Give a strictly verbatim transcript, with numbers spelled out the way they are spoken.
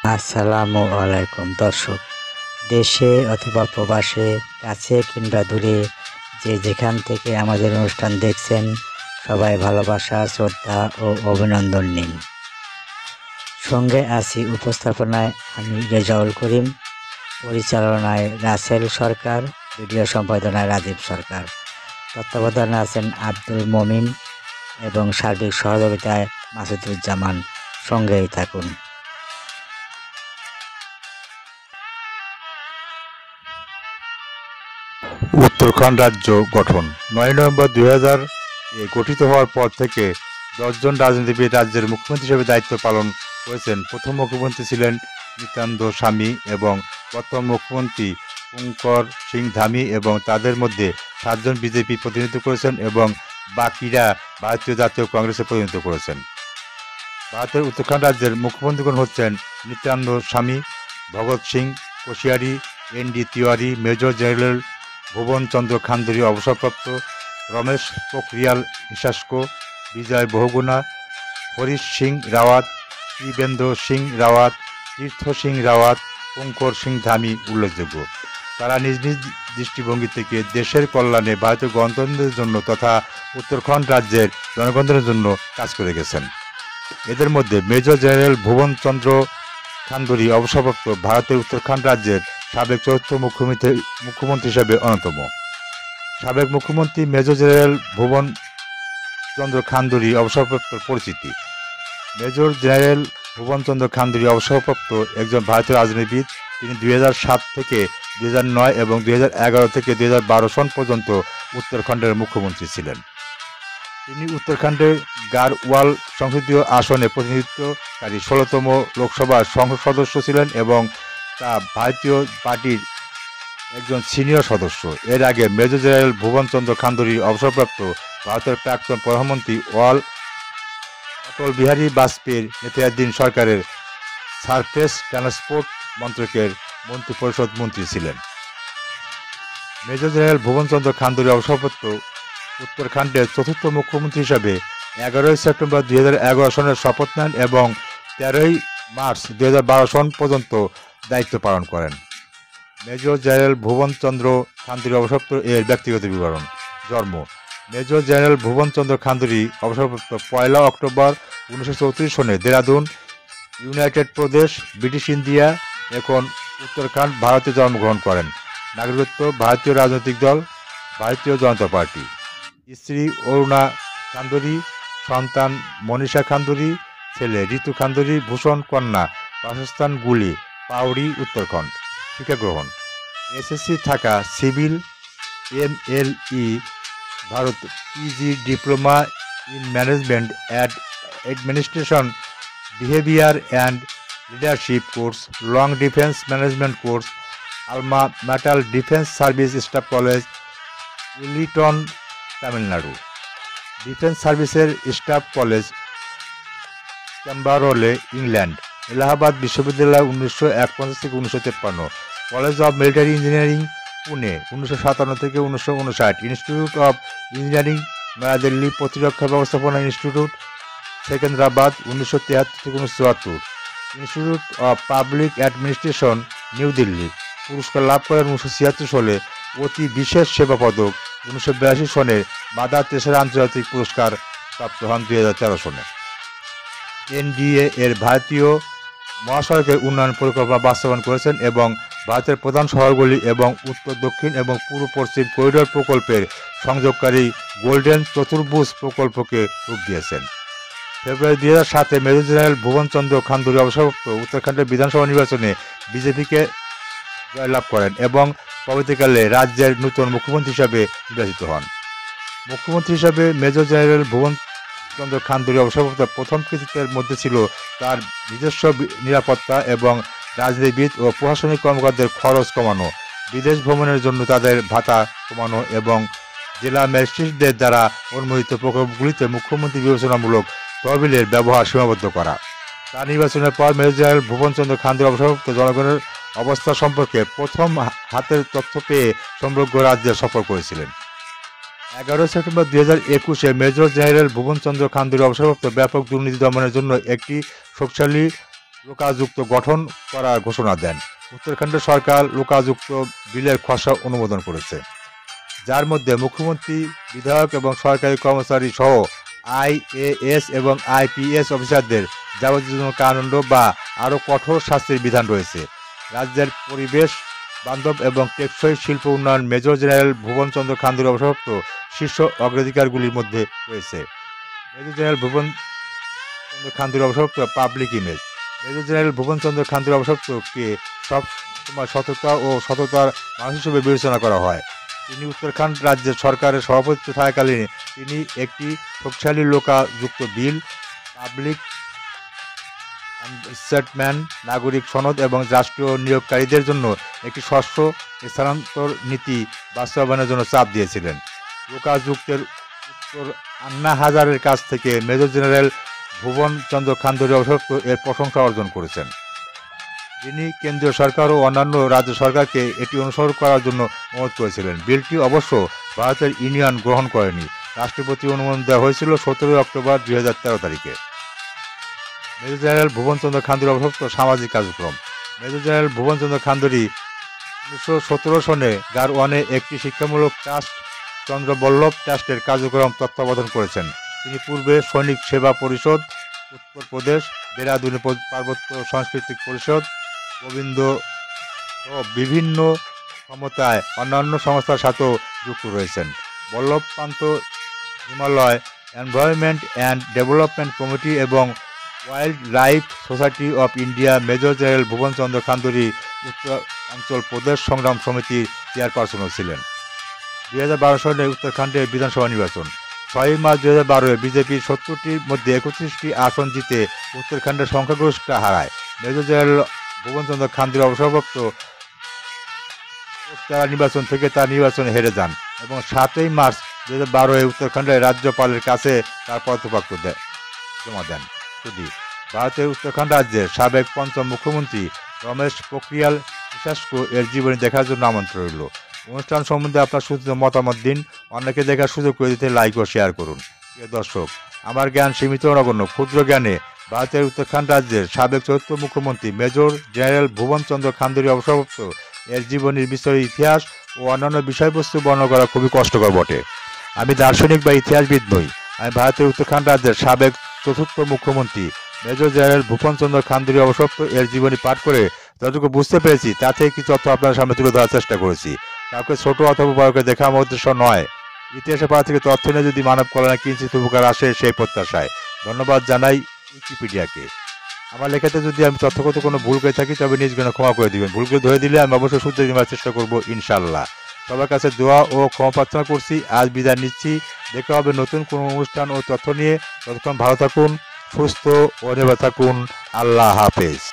আসসালামু আলাইকুম দর্শক, দেশে অথবা প্রবাসে, কাছে কিংবা দূরে, যে যেখান থেকে আমাদের অনুষ্ঠান দেখছেন, সবাই ভালোবাসা, শ্রদ্ধা ও অভিনন্দন নিন। সঙ্গে আছি উপস্থাপনায় আমি রেজাউল করিম, পরিচালনায় রাসেল সরকার, ভিডিও সম্পাদনায় রাজীব সরকার, তত্ত্বাবধানে আছেন আব্দুল মমিন এবং সার্বিক সহযোগিতায় মাসুদুজ্জামান। সঙ্গেই থাকুন। উত্তরাখণ্ড রাজ্য গঠন নয় নভেম্বর দুই হাজার এ গঠিত হওয়ার পর থেকে দশজন রাজনীতিবিদ রাজ্যের মুখ্যমন্ত্রী হিসেবে দায়িত্ব পালন করেছেন। প্রথম মুখ্যমন্ত্রী ছিলেন নিত্যানন্দ স্বামী এবং বর্তমান মুখ্যমন্ত্রী পুঙ্কর সিং ধামি, এবং তাদের মধ্যে সাতজন বিজেপি প্রতিনিধিত্ব করেছেন এবং বাকিরা ভারতীয় জাতীয় কংগ্রেসে প্রতিনিধিত্ব করেছেন। ভারতের উত্তরাখণ্ড রাজ্যের মুখ্যমন্ত্রীগণ হচ্ছেন Nityanand Swami, Bhagat Singh Koshyari, N D Tiwari, major general Bhuvan Chandra Khanduri অবসরপ্রাপ্ত, রমেশ পোখরিয়াল নিশাস্ক, বিজয় বহুগুণা, হরিশ সিং রাওয়াত, ত্রিবেন্দ্র সিং রাওয়াত, তীর্থ সিং রাওয়াত, পুঙ্কর সিং ধামি উল্লেখযোগ্য। তারা নিজ নিজ দৃষ্টিভঙ্গি থেকে দেশের কল্যাণে, ভারতীয় গণতন্ত্রের জন্য তথা উত্তরাখণ্ড রাজ্যের জনগণের জন্য কাজ করে গেছেন। এদের মধ্যে মেজর জেনারেল ভুবন চন্দ্র খান্দুরি অবসরপ্রাপ্ত ভারতের উত্তরাখণ্ড রাজ্যের সাবেক চতুর্থ মুখ্যমন্ত্রী মুখ্যমন্ত্রী হিসেবে অন্যতম। সাবেক মুখ্যমন্ত্রী মেজর জেনারেল ভুবন চন্দ্র খান্দুরি অবসরপ্রাপ্ত পরিচিতি। মেজর জেনারেল ভুবন চন্দ্র খান্দুরি অবসরপ্রাপ্ত একজন ভারতীয় রাজনীতিবিদ। তিনি দুই হাজার সাত থেকে দুই হাজার নয় এবং দুই হাজার এগারো থেকে দুই হাজার বারো সন পর্যন্ত উত্তরাখণ্ডের মুখ্যমন্ত্রী ছিলেন। তিনি উত্তরাখণ্ডের গারওয়াল সংসদীয় আসনে প্রতিনিধিত্বকারী ষোলোতম লোকসভার সংসদ সদস্য ছিলেন এবং তা ভারতীয় পার্টির একজন সিনিয়র সদস্য। এর আগে মেজর জেনারেল ভুবন চন্দ্র খান্দুরি অবসরপ্রাপ্ত ভারতের প্রাক্তন প্রধানমন্ত্রী ওয়াল অটল বিহারী বাজপেয়ীর নেতৃত্বাধীন সরকারের সারফেস ট্রান্সপোর্ট মন্ত্রকের মন্ত্রিপরিষদ মন্ত্রী ছিলেন। মেজর জেনারেল ভুবন চন্দ্র খান্দুরি অবসরপ্রাপ্ত উত্তরাখণ্ডের চতুর্থ মুখ্যমন্ত্রী হিসাবে এগারোই সেপ্টেম্বর দুই হাজার এগারো সনের শপথ নেন এবং তেরোই মার্চ দুই হাজার বারো সন পর্যন্ত দায়িত্ব পালন করেন। মেজর জেনারেল ভুবন চন্দ্র খান্দুরি অবসরপ্রাপ্ত এর ব্যক্তিগত বিবরণ। জন্ম: মেজর জেনারেল ভুবন চন্দ্র খান্দুরি অবসরপ্রাপ্ত পয়লা অক্টোবর উনিশশো চৌত্রিশ সনে দেরাদুন, ইউনাইটেড প্রদেশ, ব্রিটিশ ইন্ডিয়া, এখন উত্তরাখণ্ড, ভারতে জন্মগ্রহণ করেন। নাগরিকত্ব ভারতীয়, রাজনৈতিক দল ভারতীয় জনতা পার্টি। স্ত্রী অরুণা খান্দুরি, সন্তান মনীষা খান্দুরি, ছেলে ঋতু খান্দুরি ভূষণ, কন্যা। বাসস্থান গুলি, পাউরি, উত্তরাখণ্ড। শিক্ষা গ্রহণ: এসএসসি থাকা, civil, M L E Bharat, PG diploma in management and administration, behaviour and leadership course, long defence management course, alma mater defence service staff college, Wellington, Tamil Nadu. Defence সার্ভিসের staff college, Camberley, England. Allahabad বিশ্ববিদ্যালয় উনিশশো একপঞ্চাশ থেকে উনিশশো তেপ্পান্ন। College of military engineering, Pune, উনিশশো সাতান্ন থেকে উনিশশো উনষাট। Institute of engineering, New Delhi. প্রতিরক্ষা ব্যবস্থাপনা ইনস্টিটিউট, সেকেন্দ্রাবাদ, উনিশশো তিয়াত্তর থেকে উনিশশো চুয়াত্তর। Institute of public administration, New Delhi. পুরস্কার লাভ করেন উনিশশো ছিয়াত্তর সালে অতি বিশেষ সেবা পদক। উনিশশো বিরাশি সনে মাদার তেরেসা আন্তর্জাতিক পুরস্কার প্রাপ্ত হন দুই হাজার তেরো সনে। এনডিএ এর ভারতীয় মহাসড়কের উন্নয়ন পরিকল্পনা বাস্তবায়ন করেছেন এবং ভারতের প্রধান শহরগুলি এবং উত্তর, দক্ষিণ এবং পূর্ব পশ্চিম করিডোর প্রকল্পের সংযোগকারী গোল্ডেন চতুর্ভুজ প্রকল্পকে রূপ দিয়েছেন। ফেব্রুয়ারি দুই হাজার সাতে মেজর জেনারেল ভুবন চন্দ্র খান্দুরি অবসরপ্রাপ্ত উত্তরাখণ্ডের বিধানসভা নির্বাচনে বিজেপিকে জয়লাভ করেন এবং পরবর্তীকালে রাজ্যের নতুন মুখ্যমন্ত্রী হিসাবে নির্বাচিত হন। মুখ্যমন্ত্রী হিসাবে মেজর জেনারেল ভুবন চন্দ্র খান্দুরি অবসরপ্রাপ্ত প্রথম কৃতিত্বের মধ্যে ছিল তার নিজস্ব নিরাপত্তা এবং রাজনীতিবিদ ও প্রশাসনিক কর্মকর্তাদের খরচ কমানো, বিদেশ ভ্রমণের জন্য তাদের ভাতা কমানো এবং জেলা ম্যাজিস্ট্রেটদের দ্বারা অনুমোদিত প্রকল্পগুলিতে মুখ্যমন্ত্রী বিবেচনামূলক তহবিলের ব্যবহার সীমাবদ্ধ করা। তার নির্বাচনের পর মেজর জেনারেল ভুবন চন্দ্র খান্দুরি অবসরপ্রাপ্ত জনগণের অবস্থা সম্পর্কে প্রথম হাতের তথ্য পেয়ে সমগ্র রাজ্যে সফর করেছিলেন। এগারোই সেপ্টেম্বর দুই হাজার একুশে মেজর জেনারেল ভুবন চন্দ্র খান্দুরি অবসরপ্রাপ্ত ব্যাপক দুর্নীতি দমনের জন্য একটি শক্তিশালী লোকাযুক্ত গঠন করার ঘোষণা দেন। উত্তরাখণ্ড সরকার লোকাযুক্ত বিলের খসড়া অনুমোদন করেছে, যার মধ্যে মুখ্যমন্ত্রী, বিধায়ক এবং সরকারি কর্মচারী সহ আইএএস এবং আইপিএস অফিসারদের যাবজ্জীবন কারাদণ্ড বা আরও কঠোর শাস্তির বিধান রয়েছে। রাজ্যের পরিবেশ বান্ধব এবং টেকসই শিল্প উন্নয়ন মেজর জেনারেল ভুবনচন্দ্র খান্দুর অবসরপ্রাপ্ত শীর্ষ অগ্রাধিকারগুলির মধ্যে রয়েছে। মেজর জেনারেল ভুবনচন্দ্র খান্দুর অবসরপ্রাপ্ত public image. Major general Bhuvanchandra Khanduri অবসরপ্রাপ্তকে সব সময় সততা ও সততার মানুষ হিসেবে বিবেচনা করা হয়। তিনি উত্তরাখণ্ড রাজ্যের সরকারের সভাপতিত্ব থাকাকালীন তিনি একটি শক্তিশালী লোকাযুক্ত বিল, পাবলিক স্টেটমেন্ট, নাগরিক সনদ এবং রাষ্ট্রীয় নিয়োগকারীদের জন্য একটি শস্য স্থানান্তর নীতি বাস্তবায়নের জন্য চাপ দিয়েছিলেন। লোকাযুক্তের উত্তর আন্না হাজারের কাছ থেকে মেজর জেনারেল ভুবনচন্দ্র খান্দুর অবসরপ্রাপ্ত এর প্রশংসা অর্জন করেছেন। যিনি কেন্দ্রীয় সরকার ও অন্যান্য রাজ্য সরকারকে এটি অনুসরণ করার জন্য অনুরোধ করেছিলেন। বিলটি অবশ্য ভারতের ইউনিয়ন গ্রহণ করেনি। রাষ্ট্রপতি অনুমোদন দেওয়া হয়েছিল সতেরোই অক্টোবর দুই হাজার তেরো তারিখে। মেজর জেনারেল ভুবনচন্দ্র খান্দুর অবসরপ্রাপ্ত সামাজিক কার্যক্রম। মেজর জেনারেল ভুবনচন্দ্র খান্দুরি উনিশশো সতেরো সনে গারওয়ানে একটি শিক্ষামূলক ট্রাস্ট চন্দ্রবল্লভ ট্রাস্টের কার্যক্রম তত্ত্বাবধান করেছেন। তিনি পূর্বে সৈনিক সেবা পরিষদ, উত্তরপ্রদেশ, দেরাদুন পার্বত্য সাংস্কৃতিক পরিষদ, গোবিন্দ ও বিভিন্ন ক্ষমতায় অন্যান্য সংস্থার সাথেও যুক্ত রয়েছেন। Ballabh Pant Himalaya environment and development committee এবং wild life society of India. Major general Bhuvanchandra Khanduri Uttaranchal Pradesh Sangram সমিতির চেয়ারপারসনও ছিলেন। দুই হাজার বারো সালে উত্তরাখণ্ডের বিধানসভা নির্বাচন। ছয়ই মার্চ দুই হাজার বারোয় বিজেপির সত্তরটির মধ্যে একত্রিশটি আসন জিতে উত্তরাখণ্ডের সংখ্যাগরিষ্ঠতা হারায়। মেজর জেনারেল ভুবনচন্দ্র খান্দুর অবসরপ্রাপ্ত তারা নির্বাচন থেকে তার নির্বাচনে হেরে যান এবং সাতই মার্চ দুই হাজার বারোয় উত্তরাখণ্ডের রাজ্যপালের কাছে তার পদত্যাগপত্র দেয় জমা দেন। শুধু ভারতের উত্তরাখণ্ড রাজ্যের সাবেক পঞ্চম মুখ্যমন্ত্রী রমেশ পোখরিয়াল নিশাঙ্ক এর জীবনী দেখার জন্য আমন্ত্রণ রইল। অনুষ্ঠান সম্বন্ধে আপনার সূচিত মতামত দিন, অন্যকে দেখার সুযোগ করে দিতে লাইক ও শেয়ার করুন। প্রিয় দর্শক, আমার জ্ঞান সীমিত নগণ্য ক্ষুদ্র জ্ঞানে ভারতের উত্তরাখণ্ড রাজ্যের সাবেক চতুর্থ মুখ্যমন্ত্রী মেজর জেনারেল ভুবনচন্দ্র খান্দুরি অবসরপ্রাপ্ত এর জীবনীর বিস্তারিত ইতিহাস ও অন্যান্য বিষয়বস্তু বর্ণনা করা খুবই কষ্টকর বটে। আমি দার্শনিক বা ইতিহাসবিদ নই। আমি ভারতের উত্তরাখণ্ড রাজ্যের সাবেক চতুর্থ মুখ্যমন্ত্রী মেজর জেনারেল ভুবনচন্দ্র খান্দুরি অবসরপ্রাপ্ত এর জীবনী পাঠ করে যতটুকু বুঝতে পেরেছি তা থেকে কিছু তথ্য আপনার সামনে তুলে ধরার চেষ্টা করেছি। কাউকে ছোট অথবা বড় করে দেখা আমার উদ্দেশ্য নয়। ইতিহাসের পাড়া থেকে তথ্য নিয়ে যদি মানব কল্যাণে কিঞ্চিত উপকার আসে সেই প্রত্যাশায়। ধন্যবাদ জানাই উইকিপিডিয়াকে। আমার লেখাতে যদি আমি তথ্যগত কোনো ভুল করে থাকি তবে নিজ জ্ঞানে ক্ষমা করে দিবেন। ভুল করে ধরে দিলে আমি অবশ্যই শুদ্ধ নেওয়ার চেষ্টা করবো ইনশাল্লাহ। সবার কাছে দোয়া ও ক্ষমা প্রার্থনা করছি। আজ বিদায় নিচ্ছি। দেখা হবে নতুন কোনো অনুষ্ঠান ও তথ্য নিয়ে। ততক্ষণ ভালো থাকুন, সুস্থ ও নিরাপদ থাকুন। আল্লাহ হাফেজ।